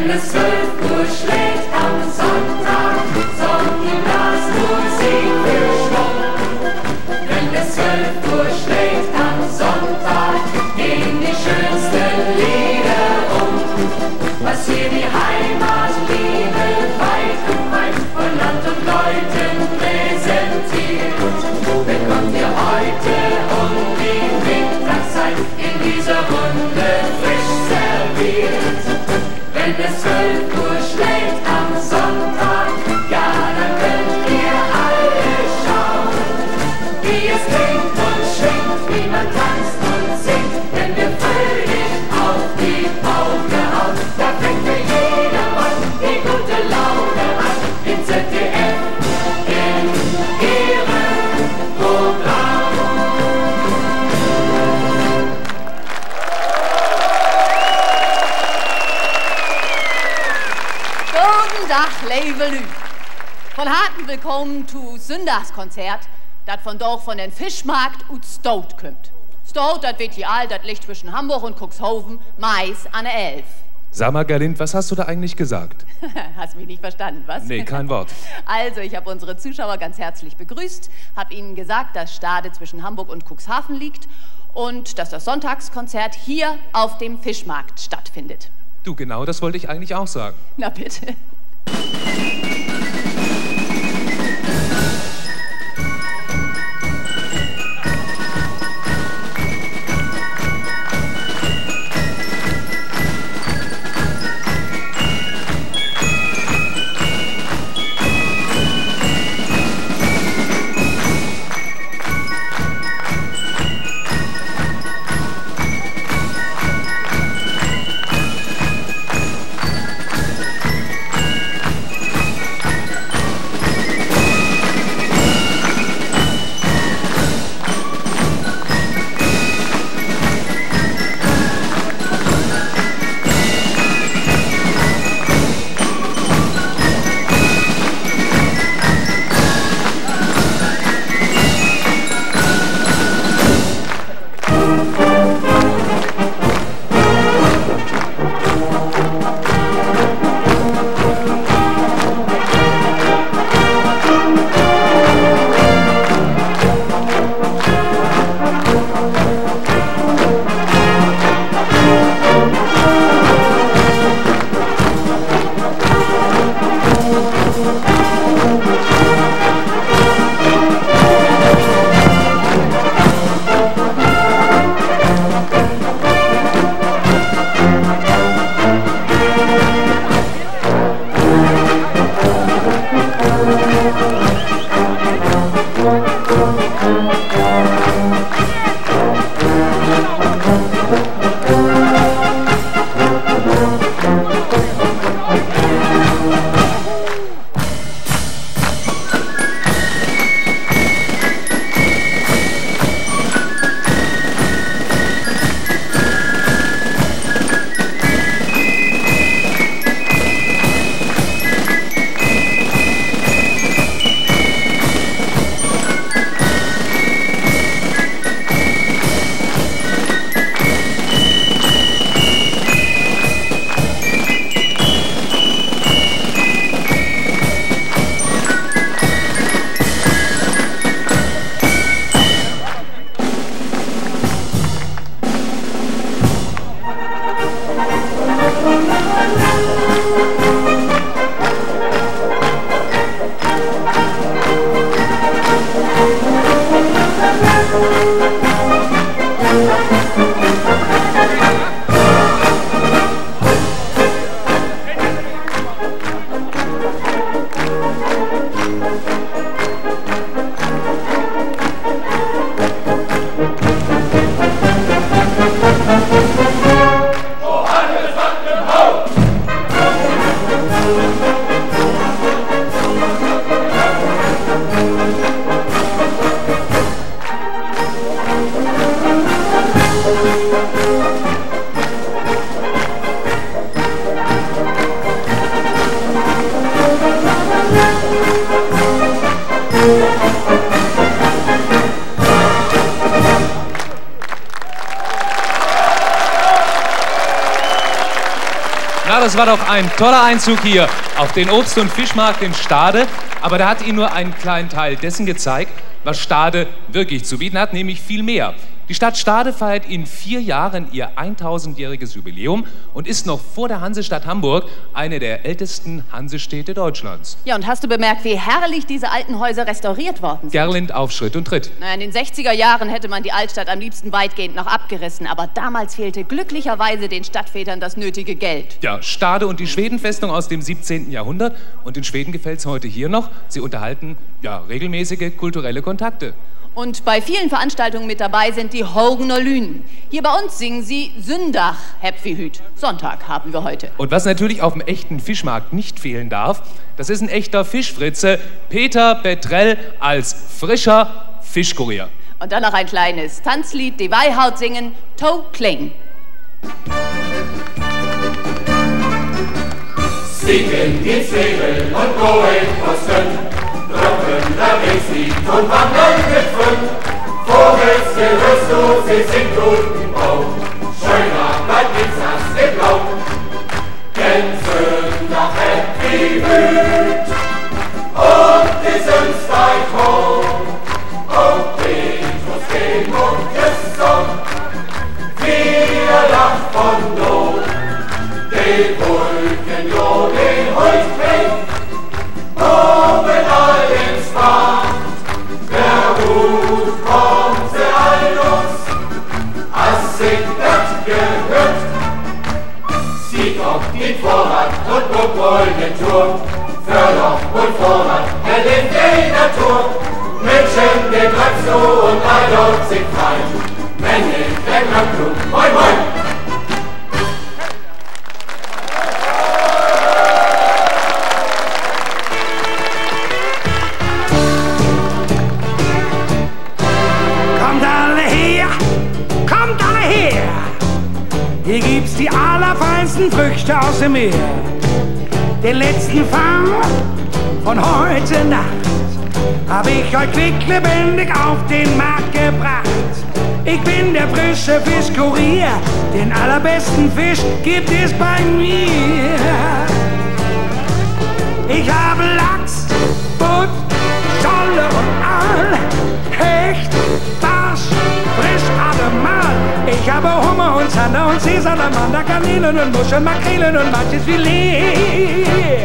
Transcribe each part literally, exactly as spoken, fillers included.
Wenn es zwölf Uhr schlägt am Sonntag, sorgt die Blasmusik für Schwung. Wenn es zwölf Uhr schlägt am Sonntag, gehen die schönsten Lieder um. Was hier die Heimatliebe weit und weit von Land und Leuten präsentiert, bekommt ihr heute um die Mittagszeit in dieser Runde frisch serviert. Wenn es zwölf Uhr schlägt am Sonntag, ja, dann könnt ihr alle schauen, wie es klingt und schwingt, wie man tanzt und singt, wenn wir fröhlich auf die Pauke hauen. Da fängt für jedermann die gute Laune an, im Z D F, in ihrem Programm. Guten Tag, liebe Leute. Von harten Willkommen zu Sündagskonzert, das von doch von den Fischmarkt und Stout kommt. Stout, das wird hier all, das liegt zwischen Hamburg und Cuxhaven, Mais an der Elf. Sag mal, Gerlind, was hast du da eigentlich gesagt? Hast mich nicht verstanden, was? Nee, kein Wort. Also, ich habe unsere Zuschauer ganz herzlich begrüßt, habe ihnen gesagt, dass Stade zwischen Hamburg und Cuxhaven liegt und dass das Sonntagskonzert hier auf dem Fischmarkt stattfindet. Du, genau das wollte ich eigentlich auch sagen. Na bitte. Ja, das war doch ein toller Einzug hier auf den Obst- und Fischmarkt in Stade. Aber da hat Ihnen nur einen kleinen Teil dessen gezeigt, was Stade wirklich zu bieten hat, nämlich viel mehr. Die Stadt Stade feiert in vier Jahren ihr tausendjähriges Jubiläum und ist noch vor der Hansestadt Hamburg eine der ältesten Hansestädte Deutschlands. Ja, und hast du bemerkt, wie herrlich diese alten Häuser restauriert worden sind? Gerlind auf Schritt und Tritt. Na, in den sechziger Jahren hätte man die Altstadt am liebsten weitgehend noch abgerissen, aber damals fehlte glücklicherweise den Stadtvätern das nötige Geld. Ja, Stade und die Schwedenfestung aus dem siebzehnten Jahrhundert. Und in Schweden gefällt es heute hier noch. Sie unterhalten ja regelmäßige kulturelle Kontakte. Und bei vielen Veranstaltungen mit dabei sind die Hogener Lünen. Hier bei uns singen sie Sündach, Hepfihüt. Sonntag haben wir heute. Und was natürlich auf dem echten Fischmarkt nicht fehlen darf, das ist ein echter Fischfritze, Peter Petrell als frischer Fischkurier. Und dann noch ein kleines Tanzlied, die Weihaut singen, Toe Kling. Siegen die Segel und Goen kosten, drücken der Weslied und wandern mit fünf. Vogelstil hörst du, sie sind guten Bau, schöner bleibt nichts als im Blau. Denn Sündach Hepfihüt und die Sünsteig hoch, und Petrus gehen und Christoph, wir lacht von Not, die Wolken jo den Holzkrieg, oben all ins Bad, der Hut kommt sie ein uns, als sich das gehört. Sie kommt die Vorrat und guckt wollen den Turm, Förloch und Vorrat, er lebt in der Natur. Menschen, den treibst du und all dort sich frei, wenn ich den Glück, moin moin. Hier gibt's die allerfeinsten Früchte aus dem Meer. Den letzten Fang von heute Nacht hab ich euch quicklebendig auf den Markt gebracht. Ich bin der frische Fischkurier, den allerbesten Fisch gibt es bei mir. Ich habe Lachs, Butt, Scholle und Aal, Hecht, Barsch, frisch allemal. Ich habe Hummer und Zander und Seesalamander, Garnelen und Muscheln, Makrelen und manches Filet.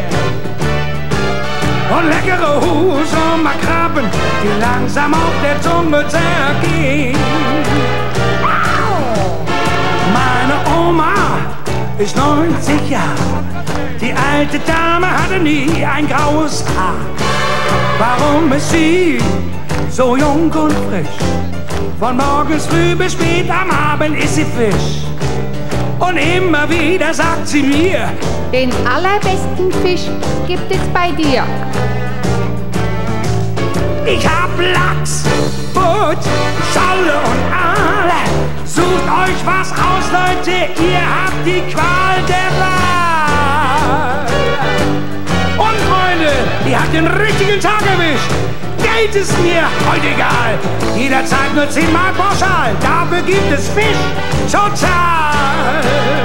Und leckere Hus und Makrabben, die langsam auf der Zunge zergehen. Meine Oma ist neunzig Jahre, die alte Dame hatte nie ein graues Haar. Warum ist sie so jung und frisch? Von morgens früh bis spät am Abend isst sie Fisch. Und immer wieder sagt sie mir: Den allerbesten Fisch gibt es bei dir. Ich hab Lachs, Butt, Scholle und Aal. Sucht euch was aus, Leute, ihr habt die Qual der Wahl. Und Freunde, ihr habt den richtigen Tag erwischt. Geld ist mir heute egal. Jederzeit nur zehnmal pauschal. Dafür gibt es Fisch total.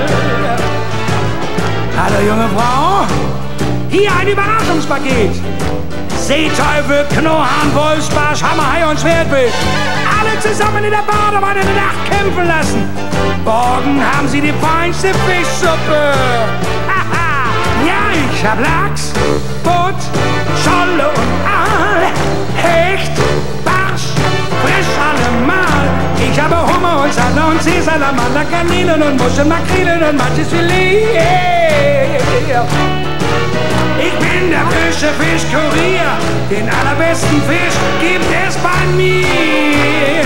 Hallo junge Frau, hier ein Überraschungspaket. Seeteufel, Knurrhahn, Wolfsbarsch, Hammerhai und Schwertfisch. Alle zusammen in der Badewanne in der Nacht kämpfen lassen. Morgen haben sie die feinste Fischsuppe. Haha, ja, ich hab Lachs, Butt, Scholle und Aal, Hecht, Barsch, frisch allemal. Ich habe Hummer und Zander und Seesalamander, Garnelen und Muscheln, Makrelen und manches Filet. Ich bin der frische Fischkurier, den allerbesten Fisch gibt es bei mir.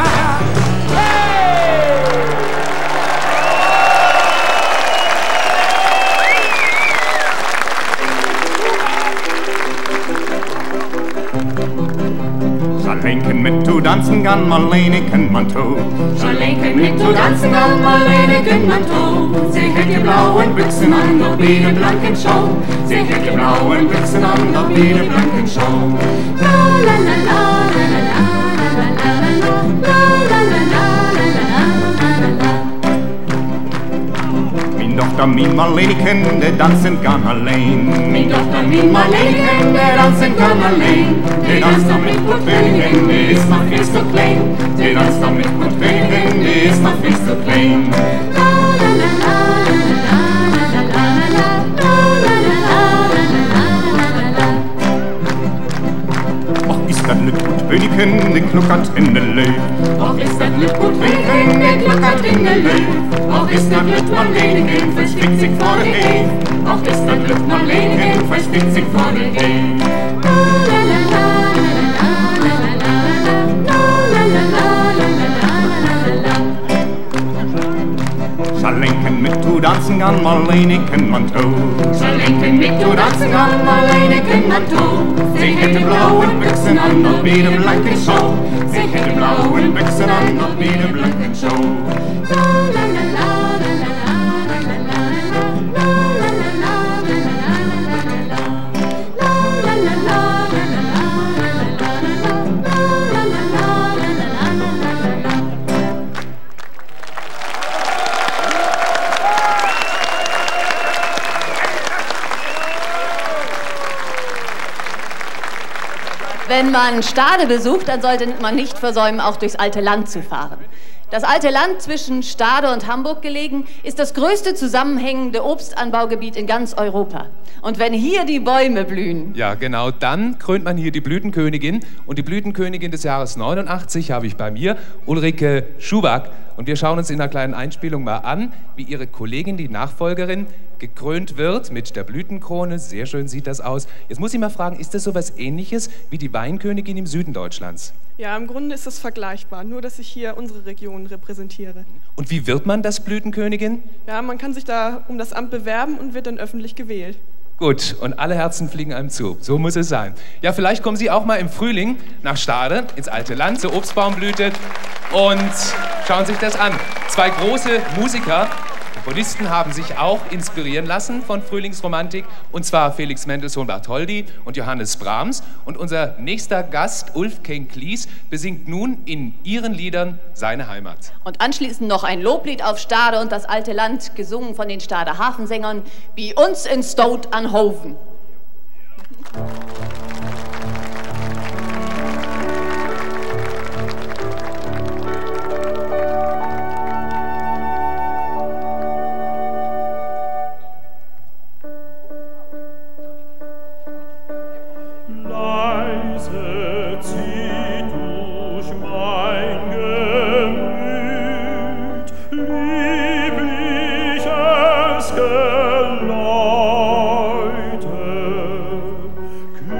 Lenken mit du tanzen kann, Marlene kennt man to. Schon lenken mit du tanzen kann, Marlene kennt man to. Sie hat die blauen Büchsen an, doch wie die blanken Schau. Sie hat die blauen Büchsen an, doch wie die blanken Schau. La la la la la la la la la la la la la la la la la la. Min Tochter, min Marleniken, der tanzen gern allein. Min Tochter, min Marleniken, der tanzen gern allein. Der tanzt noch mit Gutkönigen, der ist noch viel zu klein. Der tanzt noch mit Gutkönigen, der ist noch viel zu klein. Dat lüt gut Königen, der kluckert in der Luft. Och ist dat lüt gut Königen, der kluckert in der Luft. Och ist dat lüt Marleniken, versteckt sich vor der Heef. Och ist dat lüt Marleniken, versteckt sich vor der Heef. Schallenken mit tu tanzen gern, Marleniken man to. Schallenken mit tu tanzen gern, Marleniken man to. Sie hätte blauen Büchsen an, noch wie de blanken Show. Sie hätte blauen Büchsen an, noch wie de blanken Show. Wenn man Stade besucht, dann sollte man nicht versäumen, auch durchs alte Land zu fahren. Das alte Land zwischen Stade und Hamburg gelegen, ist das größte zusammenhängende Obstanbaugebiet in ganz Europa. Und wenn hier die Bäume blühen... Ja, genau, dann krönt man hier die Blütenkönigin. Und die Blütenkönigin des Jahres neunundachtzig habe ich bei mir, Ulrike Schuback. Und wir schauen uns in einer kleinen Einspielung mal an, wie ihre Kollegin, die Nachfolgerin, gekrönt wird mit der Blütenkrone. Sehr schön sieht das aus. Jetzt muss ich mal fragen, ist das so was Ähnliches wie die Weinkönigin im Süden Deutschlands? Ja, im Grunde ist es vergleichbar, nur dass ich hier unsere Region repräsentiere. Und wie wird man das Blütenkönigin? Ja, man kann sich da um das Amt bewerben und wird dann öffentlich gewählt. Gut, und alle Herzen fliegen einem zu. So muss es sein. Ja, vielleicht kommen Sie auch mal im Frühling nach Stade, ins alte Land, zur Obstbaumblüte und schauen sich das an. Zwei große Musiker, Komponisten haben sich auch inspirieren lassen von Frühlingsromantik, und zwar Felix Mendelssohn Bartholdy und Johannes Brahms. Und unser nächster Gast, Ulf Kenck-Klies, besingt nun in ihren Liedern seine Heimat. Und anschließend noch ein Loblied auf Stade und das alte Land, gesungen von den Stader Hafensängern, wie uns in Stoat an Hoven. Geläute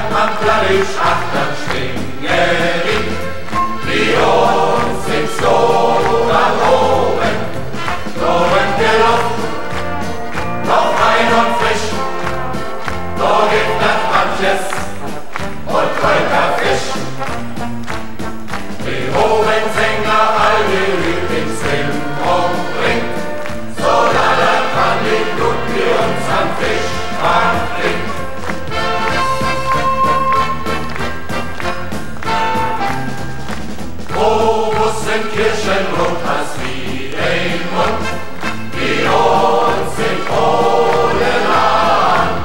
man plötzlich achter Schwingerin. Die uns sind so an oben, oben der Luft, noch rein und frisch. Da gibt es manches und treuter Fisch. Die hohen Sänger all die Lieblingsring umbringt, so lange kann die Blut wie uns am Fischmarkt bringt. Obus sind Kirchenrot als wie ein Mund, die uns sind ohne Land.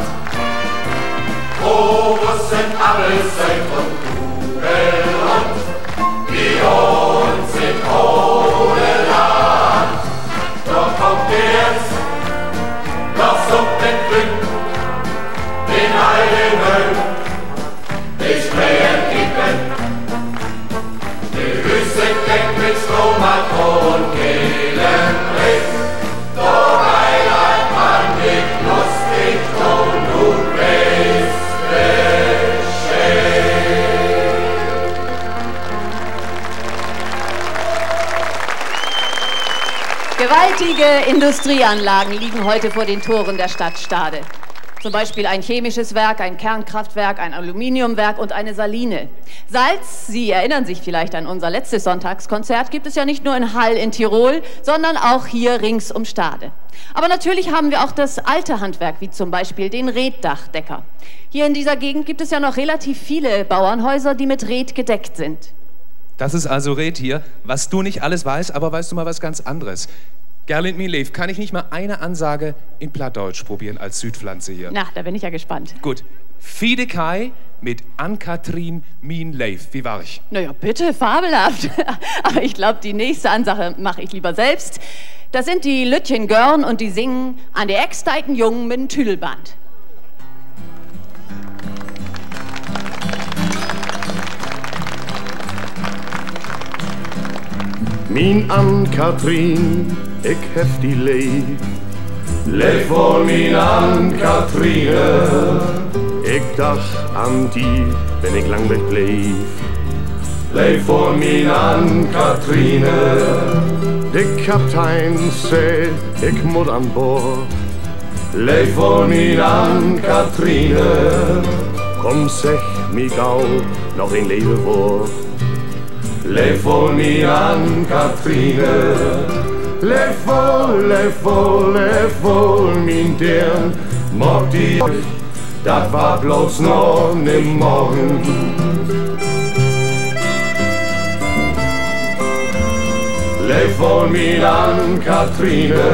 Obus sind Apfelseid und Kugelrund, die uns sind ohne Land. Doch kommt ihr jetzt, doch sucht den Glück, den heiligen Höll, ich drehe Kippen. Die Hüsse deckt mit Stromato und gelem Riff, doch einer kann nicht lustig tun, du bist beschämt. Gewaltige Industrieanlagen liegen heute vor den Toren der Stadt Stade. Zum Beispiel ein chemisches Werk, ein Kernkraftwerk, ein Aluminiumwerk und eine Saline. Salz, Sie erinnern sich vielleicht an unser letztes Sonntagskonzert, gibt es ja nicht nur in Hall in Tirol, sondern auch hier rings um Stade. Aber natürlich haben wir auch das alte Handwerk, wie zum Beispiel den Reetdachdecker. Hier in dieser Gegend gibt es ja noch relativ viele Bauernhäuser, die mit Reet gedeckt sind. Das ist also Reet hier, was du nicht alles weißt, aber weißt du mal was ganz anderes. Gerlind Milev, kann ich nicht mal eine Ansage in Plattdeutsch probieren als Südpflanze hier? Na, da bin ich ja gespannt. Gut. Fiedekai mit Ann-Kathrin Mien-Leif. Wie war ich? Naja, bitte, fabelhaft. Aber ich glaube, die nächste Ansage mache ich lieber selbst. Das sind die Lütchen Görn und die singen an der Ecksteiten Jungen mit dem Tüdelband. Min Ann-Kathrin, ik hef die leef. Leef voor min Ann-Kathrine. Ik dacht aan die, wenn ik lang weg bleef. Leef voor min Ann-Kathrine. De kaptein zei, ik moet aan boord. Leef voor min Ann-Kathrine. Kom zeg mi gauw nog een leven voor. Leef voor min Ann-Kathrine. Leef voor, leef voor, leef voor min dern. Mocht die, dat war bloß noch ne Morgen. Leef voor min Ann-Kathrine.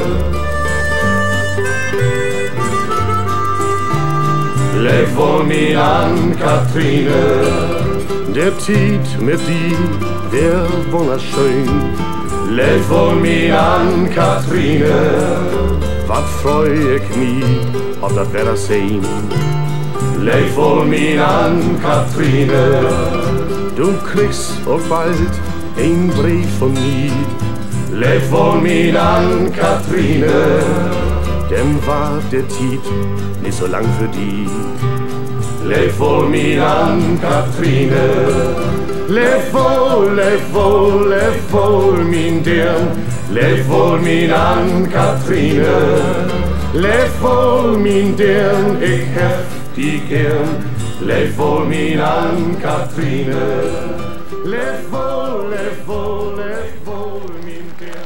Leef voor min Ann-Kathrine. Der Tiet mit die wär wunderschön. Leef voor min Ann-Kathrine. Wat freu ik nie, ob dat wär das sein. Leef voor min Ann-Kathrine. Du kriegst auch bald ein Brief von mir. Leef voor min Ann-Kathrine. Denn war der Tiet nicht so lang für die. Leef voor min Ann-Kathrine. Leef voor, leef voor, leef voor min dern. Leef voor min Ann-Kathrine. Leef voor min dern, ik hef die gern. Leef voor min Ann-Kathrine. Leef voor, leef voor, leef voor min dern.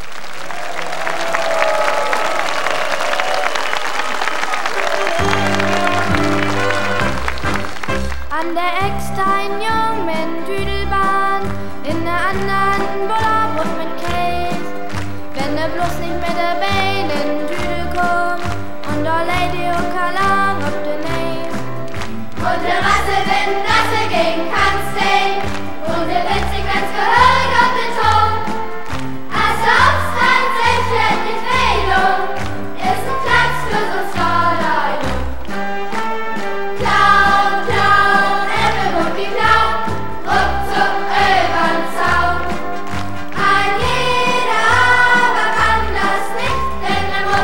An der Eckstein jung mit Tüdelbahn, in der anderen Bullerbrot mit Käse. Wenn er bloß nicht mit der Beine in den Tüdel kommt und da Lady und Kalang auf den Nähe. Und der Rasse, wenn Rasse gegen kannst sehen und der Witz sich ganz gehörig auf den Ton. Also ob's tatsächlich Fehlung ist ein Platz für Sozialleidung. Klau, klau, Äpfel und die Klau, ruckzuck übern Zaun. Ein jeder aber kann das nicht, denn er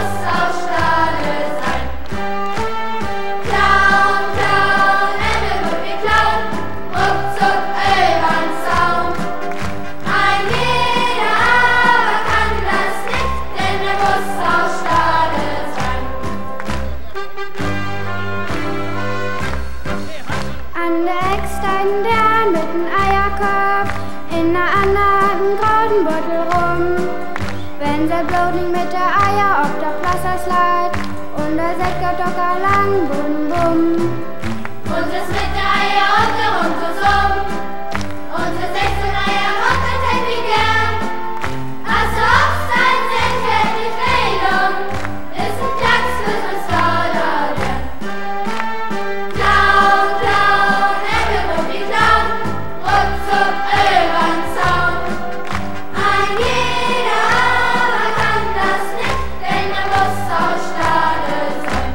Eckstein, der mit dem Eierkorb in der anderen großen Beutel rum. Wenn sie bloß nicht mit der Eier auf der Plaza slide und der Säckerdocker lang bum bum. Und es mit der Eier auf der Hund zusammen. Und es sechzehn Eier macht der Teppich gern. Also auf sein Säckchen die Fehlung ist ein Klacks für das Vorderchen. Clown, Clown, Ecke und die Clown, ruckzuck übern Zaun. Ein jeder aber kann das nicht, denn er muss aus Stade sein.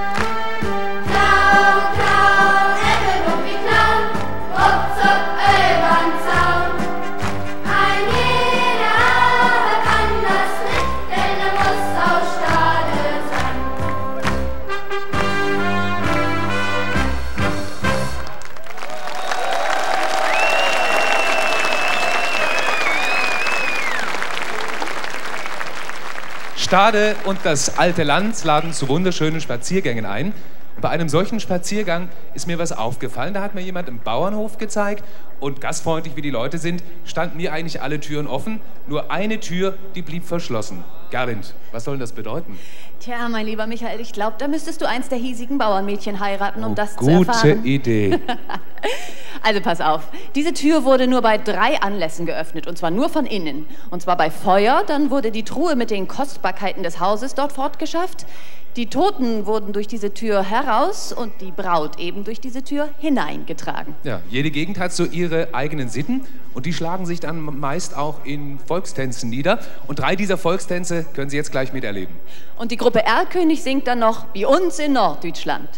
Clown, Clown, Ecke und die Clown, ruckzuck übern Zaun. Ein jeder aber kann das nicht, denn er muss aus Stade sein. Stade und das alte Land laden zu wunderschönen Spaziergängen ein. Und bei einem solchen Spaziergang ist mir was aufgefallen. Da hat mir jemand im Bauernhof gezeigt und gastfreundlich wie die Leute sind, standen hier eigentlich alle Türen offen. Nur eine Tür, die blieb verschlossen. Gerlind, was soll denn das bedeuten? Tja, mein lieber Michael, ich glaube, da müsstest du eins der hiesigen Bauernmädchen heiraten, um Oh, das zu gute erfahren. Idee. Also pass auf, diese Tür wurde nur bei drei Anlässen geöffnet, und zwar nur von innen. Und zwar bei Feuer, dann wurde die Truhe mit den Kostbarkeiten des Hauses dort fortgeschafft. Die Toten wurden durch diese Tür heraus und die Braut eben durch diese Tür hineingetragen. Ja, jede Gegend hat so ihre eigenen Sitten und die schlagen sich dann meist auch in Volkstänzen nieder. Und drei dieser Volkstänze können Sie jetzt gleich miterleben. Und die Gruppe Erlkönig singt dann noch wie uns in Norddeutschland.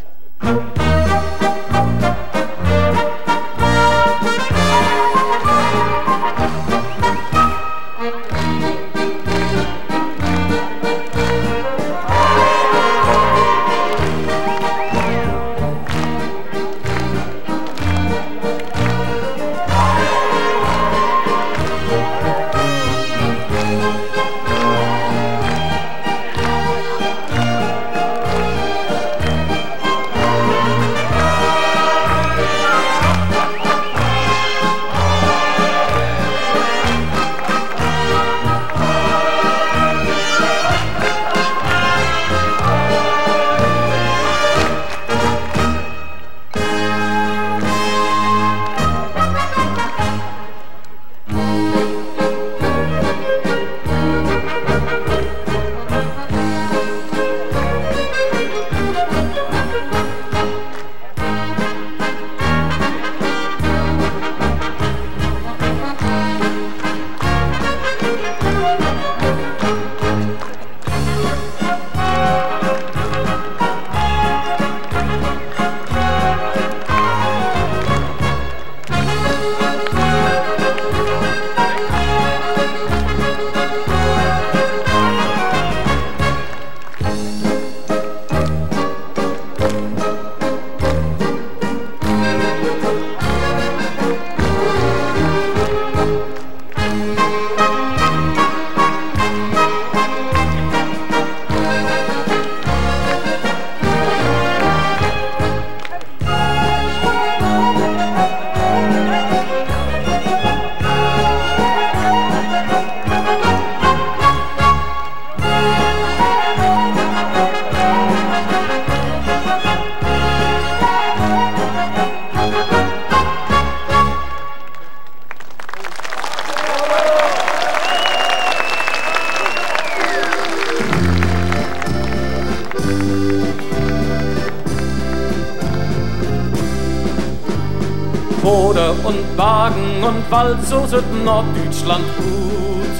Bode und Wagen und Wald, so sind Norddeutschland gut.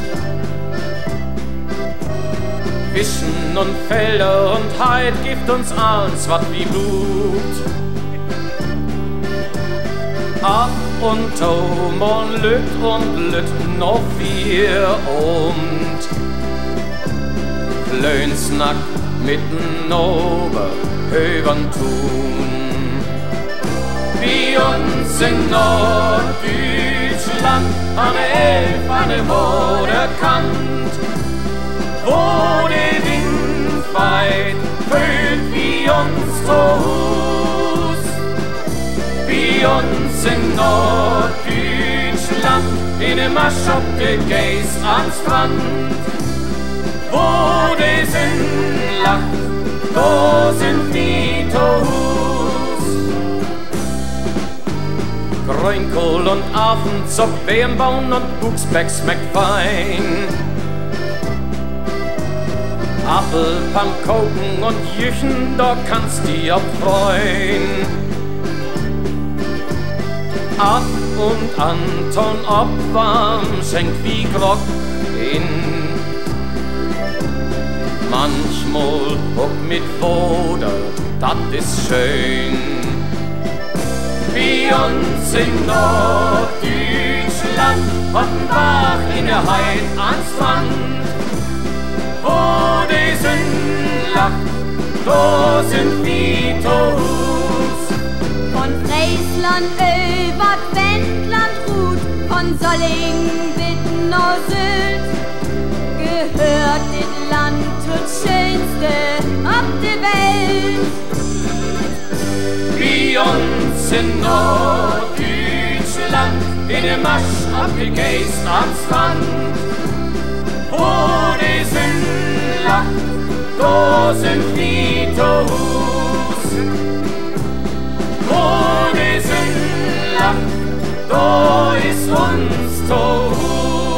Wischen und Felder und Heid gibt uns alles wat wie Blut. Ab und zu man lüt und lüt noch vier und Klönsnack mitten ober Höbern tun. Wie uns in Norddeutschland an der Elf, an der Moderkant, wo der Wind weit föhnt wie uns zu Hus. Wie uns in in dem Masch ob de Geist am Strand. Wo de Sinn lacht, da sind die Tohus. Grünkohl und Affenzopp, Wehmbaum und Buchsback schmeckt fein. Apfel, Pannkuchen und Jüchen, da kannst die auch freuen. Ab und Anton Obwarm schenkt wie Grog in. Manchmal auch mit Woder, dat ist schön. Wie uns in Norddeutschland hatten wach in der Heid ans Strand. Wo die Sünde lacht, da sind die Tohus. Von Friesland über Wendland ruht, von Solling bis nach Sylt, gehört das Land das Schönste auf der Welt. Wie uns in Norddeutschland, in dem Masch abgegeist am Strand. Wo die Sünde lacht, da sind die Tohus. Wo die Sünde lacht, da ist uns Tohus.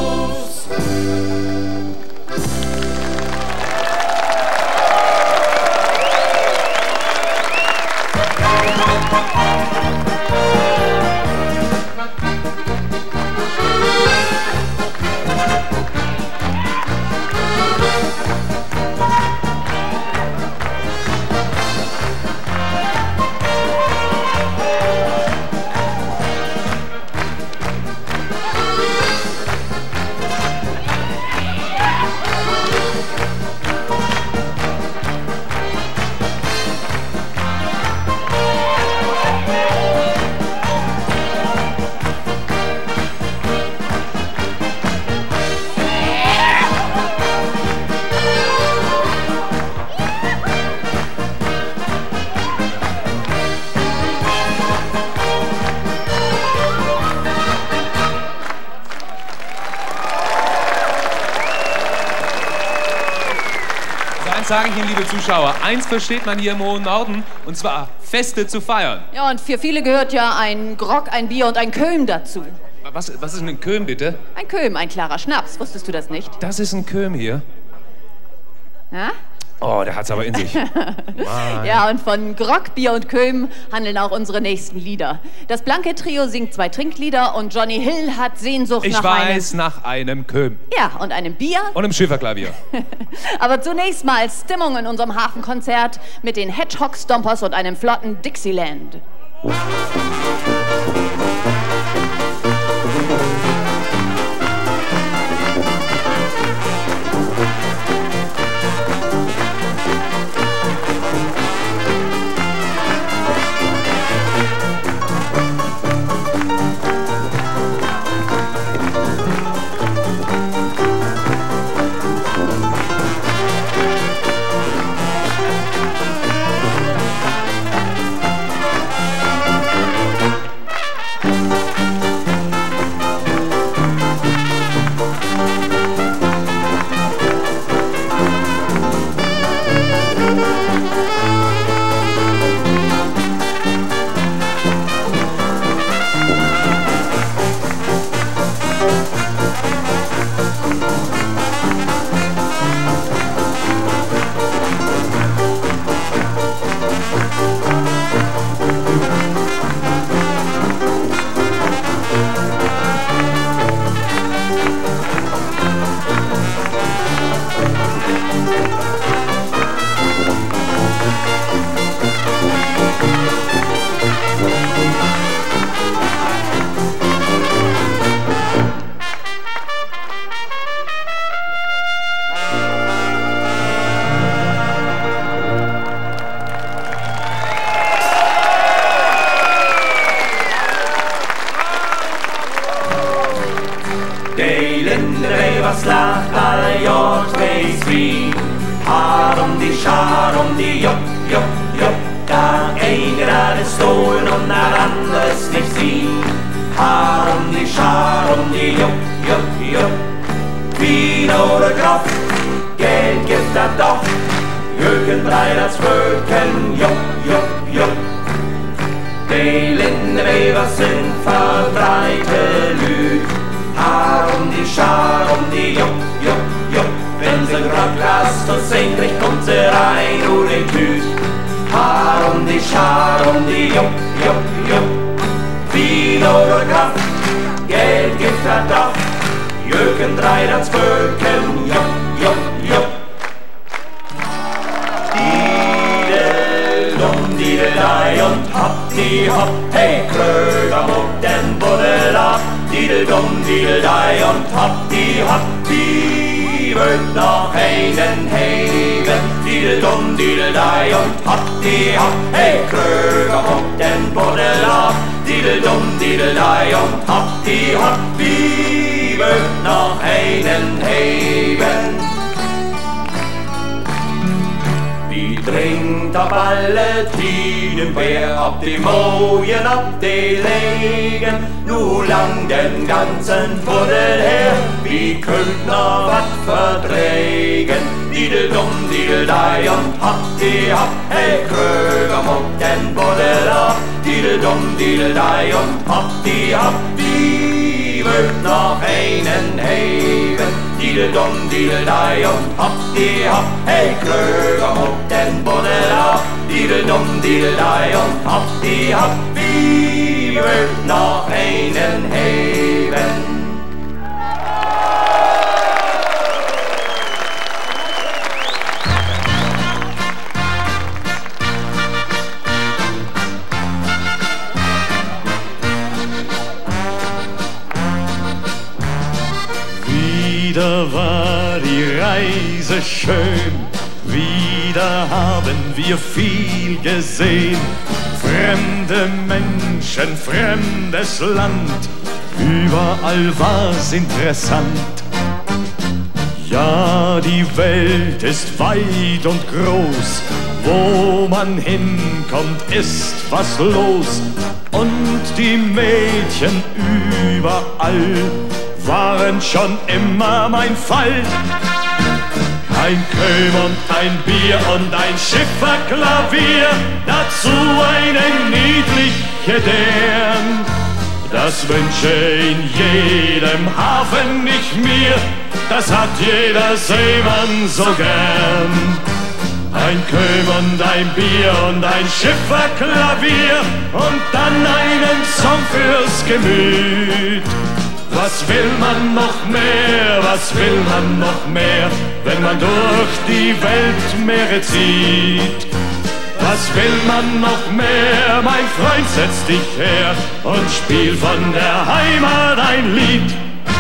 Sage ich Ihnen, liebe Zuschauer, eins versteht man hier im hohen Norden, und zwar Feste zu feiern. Ja, und für viele gehört ja ein Grog, ein Bier und ein Köhm dazu. Was, was ist denn ein Köhm, bitte? Ein Köhm, ein klarer Schnaps. Wusstest du das nicht? Das ist ein Köhm hier. Ja? Oh, der hat's aber in sich. Ja, und von Grog, Bier und Köhm handeln auch unsere nächsten Lieder. Das Blanke Trio singt zwei Trinklieder und Johnny Hill hat Sehnsucht ich nach weiß, einem... Ich weiß, nach einem Köhm. Ja, und einem Bier. Und einem Schifferklavier. Aber zunächst mal Stimmung in unserem Hafenkonzert mit den Hedgehog Stompers und einem flotten Dixieland. was lacht alle Jord, wees wie. Haar om die schaar, om die jop, jop, jop. Daar een gerade stolen und naar anders nicht sie. Haar um die Schar, um die Jupp, Jupp, Jupp. Wien oder Graf, Geld gibt er doch. Jürgen drei, das Völken, Jupp, Jupp, Jupp. Die Lindenweber sind verbreite Lüd. Haar um die Schar, um die Jupp, Jupp, Jupp. Wenn sie grad lasst und senkrecht kommt sie rein und in Tüt. Haar um die Schar, um die Jupp, Jupp, Jupp. Wien oder Graf, Geld gibt er doch. Jürgen drei, das Völken, Jupp, Jupp, Jupp. Didel-dum, Didel-dei und hopp, die hopp. Hey, Kröger, muck den Buddel ab. Didel-dum, Didel-dei und hopp, die hopp. Die wird noch einen heben. Didel-dum, Didel-dei und hopp, die hopp. Hey, Kröger, muck den Buddel ab. Didel-dum, Didel-dei und hopp, die hopp. Die wird noch einen heben. Die dringt auf alle Tiden, wer ab die Mojen ab die legen, nu lang den ganzen Buddel her, wie könnt noch wat verdrägen. Didel-dum, Didel-dei und hopp, die hopp, hey Kröger, muck den Buddel ab. Didel-dum, Didel-dei und hopp, die hopp, die wird noch einen heben. Didel-dum, Didel-dei und hopp, die hopp, hey Kröger, muck den Buddel ab. Didel-dum, Didel-dei und hopp, die hopp, wie wird noch einen heben. Wieder war die Reise schön, wieder haben wir viel gesehen. Fremde Menschen, fremdes Land, überall war's interessant. Ja, die Welt ist weit und groß, wo man hinkommt, ist was los. Und die Mädchen überall waren schon immer mein Fall. Ein Köhm und ein Bier und ein Schifferklavier, dazu eine niedliche Dern. Das wünsche in jedem Hafen nicht mir, das hat jeder Seemann so gern. Ein Köhm und ein Bier und ein Schifferklavier und dann einen Song fürs Gemüt. Was will man noch mehr, was will man noch mehr, wenn man durch die Weltmeere zieht? Was will man noch mehr, mein Freund, setz dich her und spiel von der Heimat ein Lied.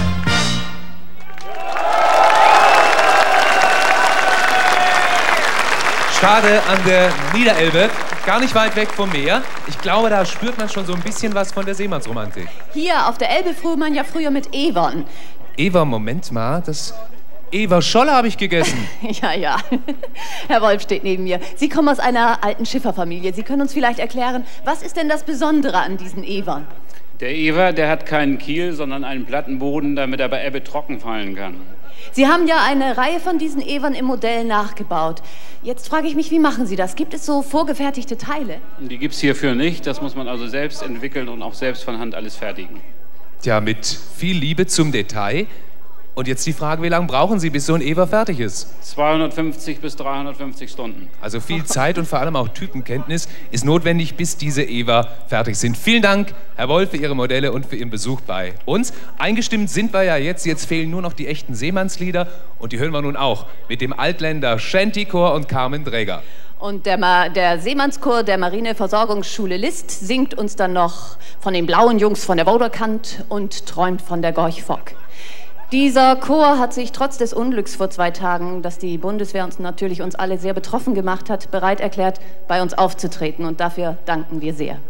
Stade an der Niederelbe, gar nicht weit weg vom Meer. Ich glaube, da spürt man schon so ein bisschen was von der Seemannsromantik. Hier auf der Elbe fuhr man ja früher mit Evern. Ewer, Moment mal, das Ewer Scholle habe ich gegessen. Ja, ja. Herr Wolf steht neben mir. Sie kommen aus einer alten Schifferfamilie. Sie können uns vielleicht erklären, was ist denn das Besondere an diesen Evern? Der Ewer, der hat keinen Kiel, sondern einen platten Boden, damit er bei Ebbe trocken fallen kann. Sie haben ja eine Reihe von diesen Evern im Modell nachgebaut. Jetzt frage ich mich, wie machen Sie das? Gibt es so vorgefertigte Teile? Die gibt es hierfür nicht. Das muss man also selbst entwickeln und auch selbst von Hand alles fertigen. Tja, mit viel Liebe zum Detail. Und jetzt die Frage, wie lange brauchen Sie, bis so ein Ewer fertig ist? zweihundertfünfzig bis dreihundertfünfzig Stunden. Also viel Zeit und vor allem auch Typenkenntnis ist notwendig, bis diese Ewer fertig sind. Vielen Dank, Herr Wolf, für Ihre Modelle und für Ihren Besuch bei uns. Eingestimmt sind wir ja jetzt. Jetzt fehlen nur noch die echten Seemannslieder. Und die hören wir nun auch mit dem Altländer Shantychor und Carmen Dreger. Und der, Ma der Seemannschor der Marineversorgungsschule List singt uns dann noch von den blauen Jungs von der Woderkant und träumt von der Gorch Fock. Dieser Chor hat sich trotz des Unglücks vor zwei Tagen, das die Bundeswehr uns natürlich uns alle sehr betroffen gemacht hat, bereit erklärt, bei uns aufzutreten. Und dafür danken wir sehr.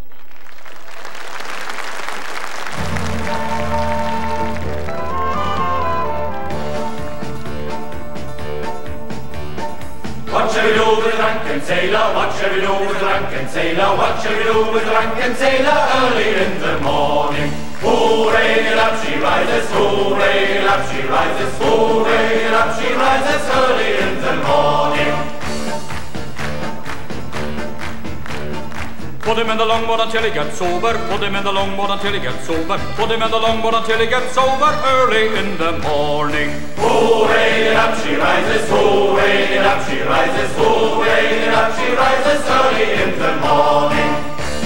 What shall we do with a drunken sailor? What shall we do with a drunken sailor? What shall we do with a drunken sailor early in the morning? Hooray, get up, she rises, hooray, get up, she rises, hooray, get up, she rises early in the morning. Put him in the longboat until he gets sober. Put him in the longboat until he gets sober. Put him in the longboat until he gets sober early in the morning. Hooray, get up, she rises, hooray, get up, she rises, hooray, get up, she rises early in the morning.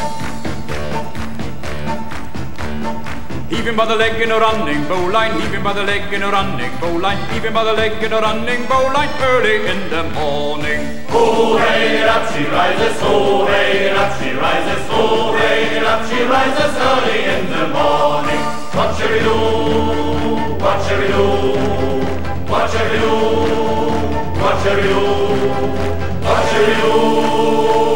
Heave him by the leg in a running bowline. Heave him by the leg in a running bowline. Heave him by the leg in a running bowline early in the morning. Hooray, get up, she rises, hooray, get up, she rises, hooray, get up, she rises early in the morning. What shall we do? What shall we do? What shall we do? What shall we do? What shall we do?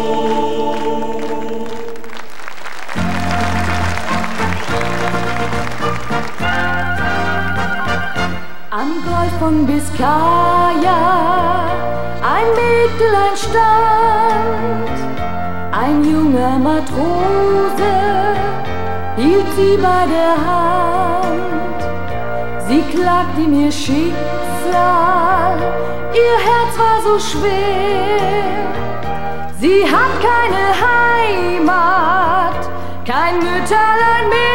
Am Golf von Biskaya ein Mägdlein stand, ein junger Matrose hielt sie bei der Hand. Sie klagte ihm ihr Schicksal, ihr Herz war so schwer. Sie hat keine Heimat, kein Mütterlein mehr.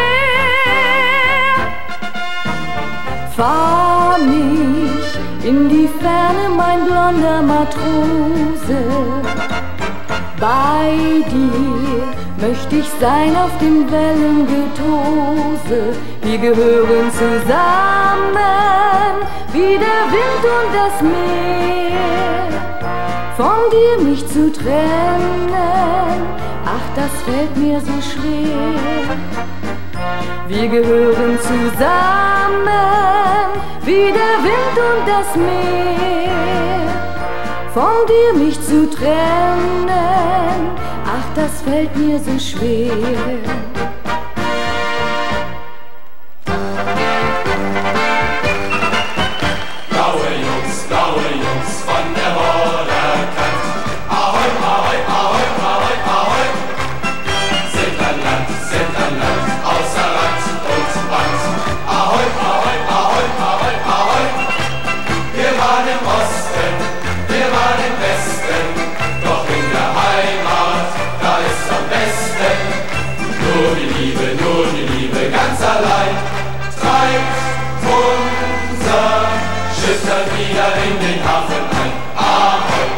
Fahr mich in die Ferne, mein blonder Matrose. Bei dir möchte ich sein auf dem Wellengetose. Wir gehören zusammen wie der Wind und das Meer. Von dir mich zu trennen, ach, das fällt mir so schwer. Wir gehören zusammen wie der Wind und das Meer. Von dir mich zu trennen, ach, das fällt mir so schwer. Blaue Jungs, blaue Jungs von der Vorderkant. Ahoi, ahoi, ahoi, ahoi, ahoi. Sind an Land, sind an Land, außer Rand und Band. Ahoi, ahoi, ahoi, ahoi, ahoi. Wir waren im Osten, wir waren im Westen, doch in der Heimat, da ist am besten. Nur die Liebe, nur die Liebe ganz allein treibt unser Schiff dann wieder in den Hafen ein. Ahoi!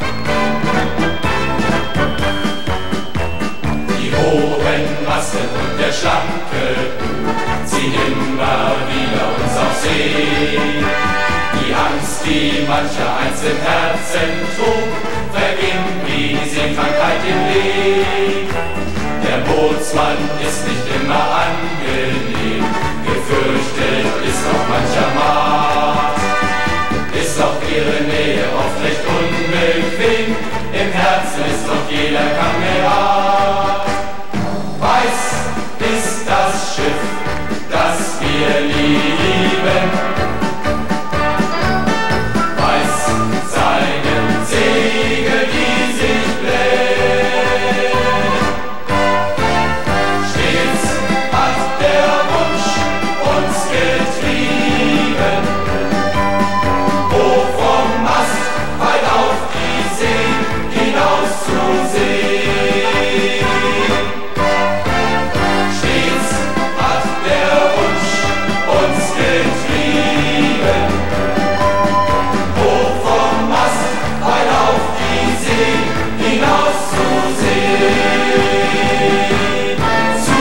Die hohen Masten und der schlanke ziehen immer wieder uns auf See. Die Angst, die mancher einst im Herzen trug, verging wie die Seekrankheit im Weg. Der Bootsmann ist nicht immer angenehm, gefürchtet ist auch mancher Maat. Ist auch ihre Nähe oft recht unbequem, im Herzen ist doch jeder Kamerad. Weiß ist das Schiff, das wir lieben, weiß seinen Segel, die sich blähen. Stets hat der Wunsch uns getrieben, hoch vom Mast, weit auf die See hinaus zu sehen. Stets hat der Wunsch uns getrieben, hoch vom Mast, weit auf die See hinaus zu sehen. Zu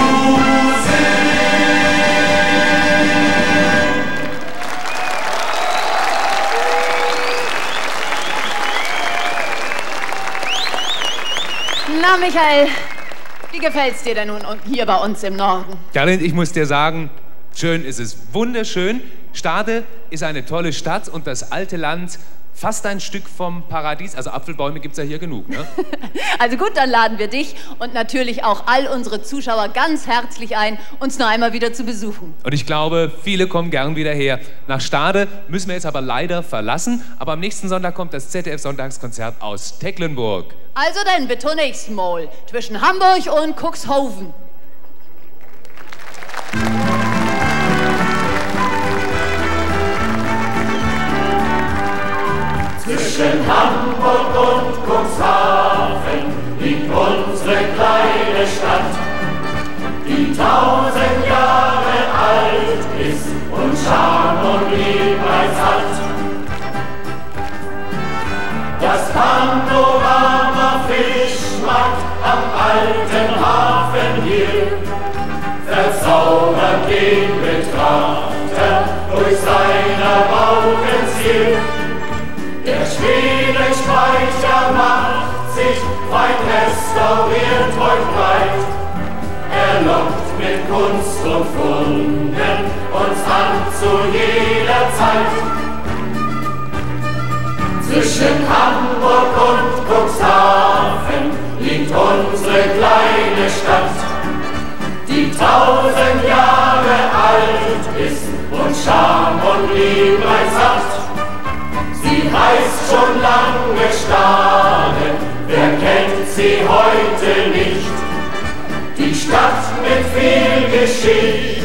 Na, Michael, wie gefällt's dir denn nun hier bei uns im Norden? Karin, ich muss dir sagen, schön ist es, wunderschön. Stade ist eine tolle Stadt und das alte Land fast ein Stück vom Paradies. Also Apfelbäume gibt es ja hier genug, ne? Also gut, dann laden wir dich und natürlich auch all unsere Zuschauer ganz herzlich ein, uns noch einmal wieder zu besuchen. Und ich glaube, viele kommen gern wieder her. Nach Stade müssen wir jetzt aber leider verlassen. Aber am nächsten Sonntag kommt das Z D F-Sonntagskonzert aus Tecklenburg. Also dann, bis zum nächsten Mal zwischen Hamburg und Cuxhaven. Zwischen Hamburg und Cuxhaven liegt unsere kleine Stadt, die tausend Jahre alt ist und Charme und Liebreiz hat. Das Panorama Fischmarkt am alten Hafen hier verzaubert den Betrachter durch seine Augenziel. Der Schwedenspeicher macht sich fein restauriert heute breit. Er lockt mit Kunst und Funden uns an zu jeder Zeit. Zwischen Hamburg und Cuxhaven liegt unsere kleine Stadt, die tausend Jahre alt ist und Charme und Liebreiz hat. Sie heißt schon lange Stade, wer kennt sie heute nicht? Die Stadt mit viel Geschichte